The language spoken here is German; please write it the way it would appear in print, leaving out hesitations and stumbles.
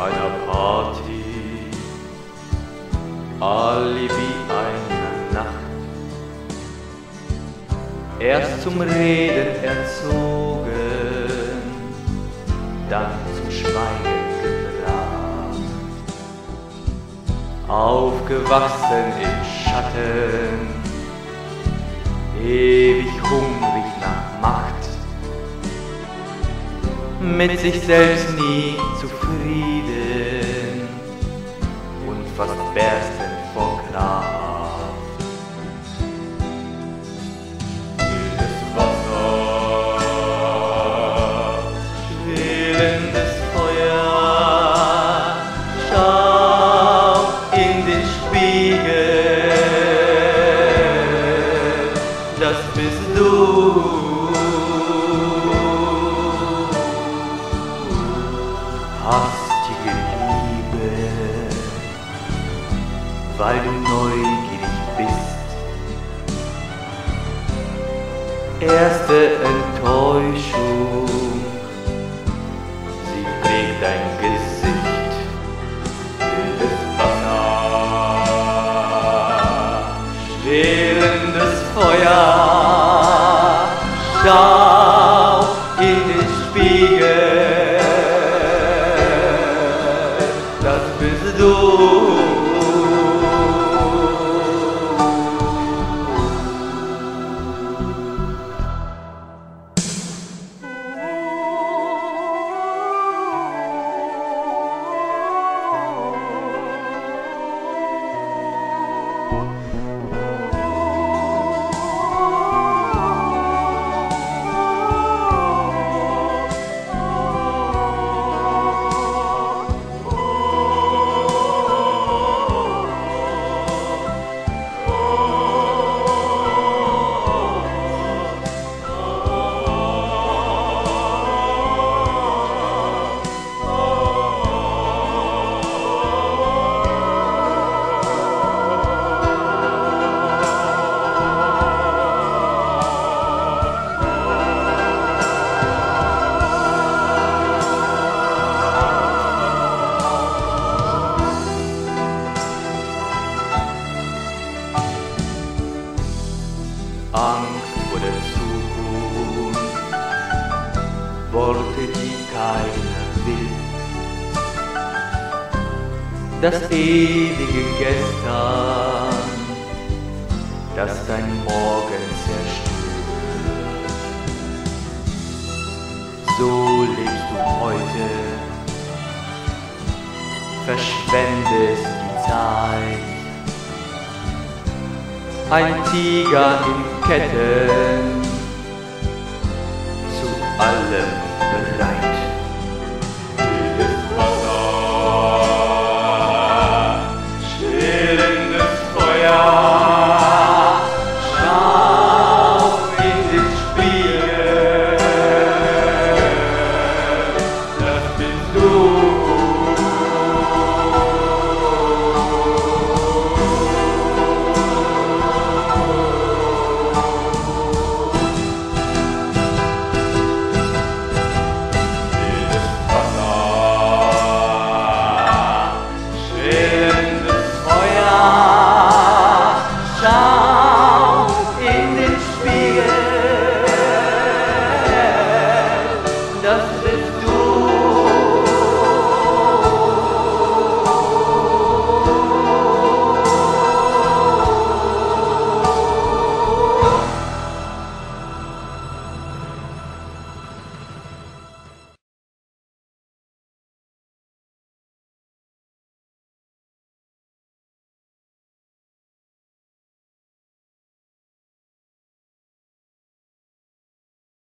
einer Party, Alibi einer Nacht. Erst zum Reden erzogen, dann zum Schweigen gebracht. Aufgewachsen im Schatten, ewig hungrig nach Macht, mit sich selbst nie zufrieden und fast berstend vor Kraft. Wildes Wasser, schwelendes Feuer, schau in den Spiegel, das bist du. Hastige Liebe, weil du neugierig bist. Erste Enttäuschung, sie prägt dein Gesicht. Wildes Wasser, schwelendes Feuer, schau in den Spiegel, das bist du. Angst vor der Zukunft, Worte, die keiner will. Das ewige Gestern, das dein Morgen zerstört. So lebst du heute, verschwendest die Zeit. Ein Tiger in Ketten, zu allem bereit. Wildes Wasser, schwelendes Feuer, schau in den Spiegel, das bist du. Das